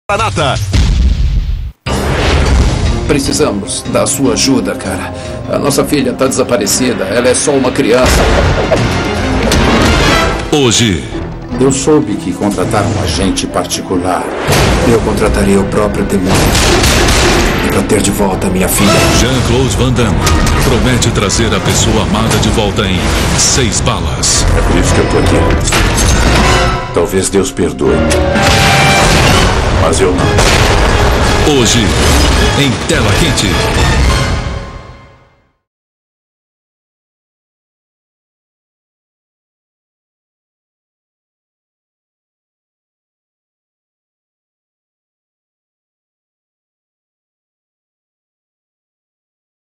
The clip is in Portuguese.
Nata. Precisamos da sua ajuda, cara. A nossa filha tá desaparecida. Ela é só uma criança. Hoje. Eu soube que contrataram um agente particular. Eu contrataria o próprio demônio para ter de volta a minha filha. Jean-Claude Van Damme promete trazer a pessoa amada de volta em 6 balas. É por isso que eu tô aqui. Talvez Deus perdoe. Mas eu não. Hoje, em Tela Quente.